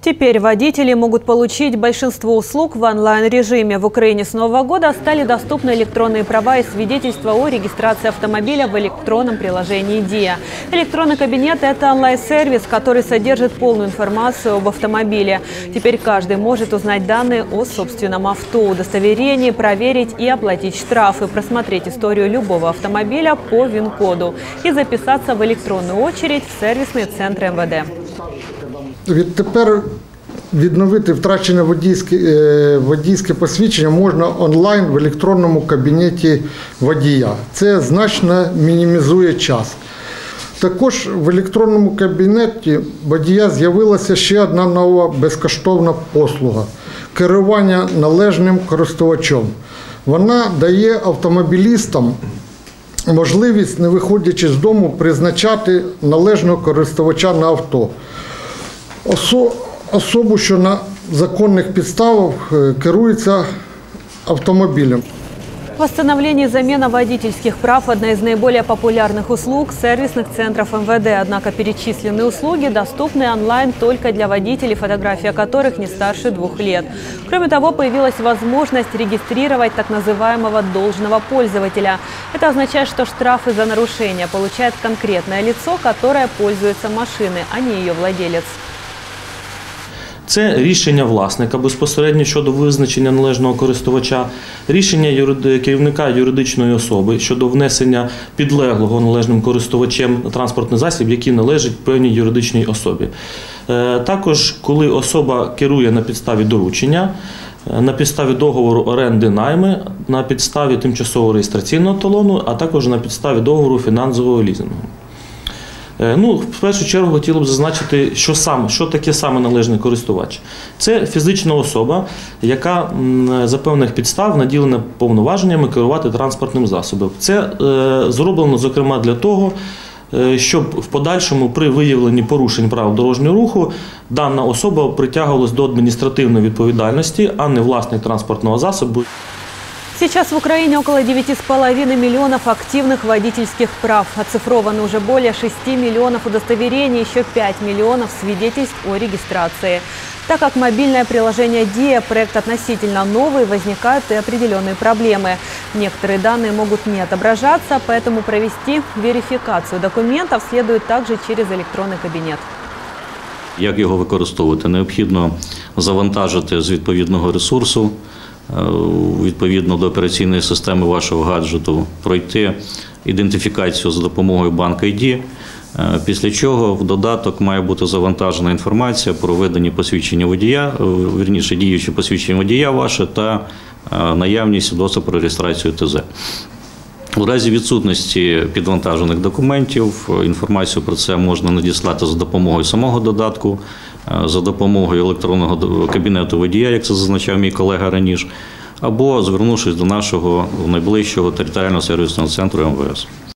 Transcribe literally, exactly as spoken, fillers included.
Теперь водители могут получить большинство услуг в онлайн-режиме. В Украине с Нового года стали доступны электронные права и свидетельства о регистрации автомобиля в электронном приложении ДИА. Электронный кабинет – это онлайн-сервис, который содержит полную информацию об автомобиле. Теперь каждый может узнать данные о собственном авто, удостоверении, проверить и оплатить штрафы, просмотреть историю любого автомобиля по ВИН-коду и записаться в электронную очередь в сервисные центры эм вэ дэ. Відтепер відновити втрачене водійське, водійське посвідчення можна онлайн в електронному кабінеті водія. Це значно мінімізує час. Також в електронному кабінеті водія з'явилася ще одна нова безкоштовна послуга – керування належним користувачем. Вона дає автомобілістам можливість, не виходячи з дому, призначати належного користувача на авто. Особу, що на законних підставах керується автомобілем. Восстановление и замена водительских прав – одна из наиболее популярных услуг сервисных центров эм вэ дэ. Однако перечисленные услуги доступны онлайн только для водителей, фотография которых не старше двух лет. Кроме того, появилась возможность регистрировать так называемого должного пользователя. Это означает, что штрафы за нарушение получает конкретное лицо, которое пользуется машиной, а не ее владелец. Це рішення власника безпосередньо щодо визначення належного користувача, рішення керівника юридичної особи щодо внесення підлеглого належним користувачем на транспортний засіб, який належить певній юридичній особі. Також, коли особа керує на підставі доручення, на підставі договору оренди найми, на підставі тимчасового реєстраційного талону, а також на підставі договору фінансового лізингу. Ну, в першу чергу хотіло б зазначити, що, саме, що таке саме належний користувач. Це фізична особа, яка за певних підстав наділена повноваженнями керувати транспортним засобом. Це е, зроблено, зокрема, для того, щоб в подальшому при виявленні порушень правил дорожнього руху дана особа притягувалась до адміністративної відповідальності, а не власник транспортного засобу. Сейчас в Украине около девяти с половиной миллионов активных водительских прав. Оцифровано уже более шести миллионов удостоверений, еще пять миллионов свидетельств о регистрации. Так как мобильное приложение ДИА – проект относительно новый, возникают и определенные проблемы. Некоторые данные могут не отображаться, поэтому провести верификацию документов следует также через электронный кабинет. Як його використовувати? Необхідно завантажити з відповідного ресурсу, відповідно до операційної системи вашого гаджету, пройти ідентифікацію за допомогою банк ай ді, після чого в додаток має бути завантажена інформація про видані посвідчення водія, вірніше діючі посвідчення водія ваше та наявність свідоцтва про реєстрацію те зет. У разі відсутності підвантажених документів інформацію про це можна надіслати за допомогою самого додатку, за допомогою електронного кабінету водія, як це зазначав мій колега раніше, або звернувшись до нашого найближчого територіального сервісного центру ем ве ес.